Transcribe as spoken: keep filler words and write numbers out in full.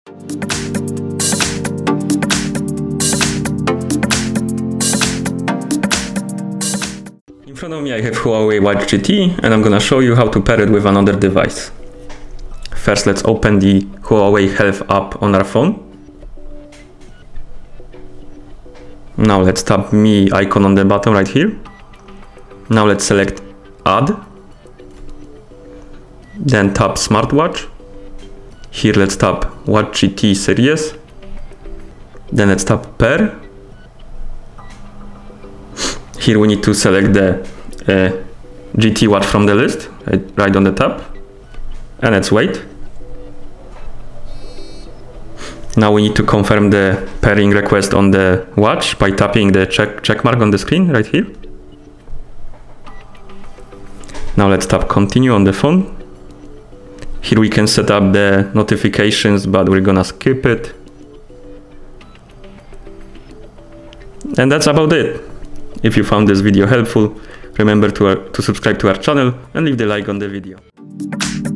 In front of me I have Huawei Watch G T and I'm gonna show you how to pair it with another device. First, let's open the Huawei Health app on our phone. Now let's tap Me icon on the bottom right here. Now let's select Add. Then tap Smartwatch. Here let's tap Watch G T series. Then let's tap Pair. Here we need to select the uh, G T watch from the list, right, right on the top. And let's wait. Now we need to confirm the pairing request on the watch by tapping the check, check mark on the screen right here. Now let's tap Continue on the phone. Here we can set up the notifications, but we're gonna skip it. And that's about it. If you found this video helpful, remember to, uh, to subscribe to our channel and leave the like on the video.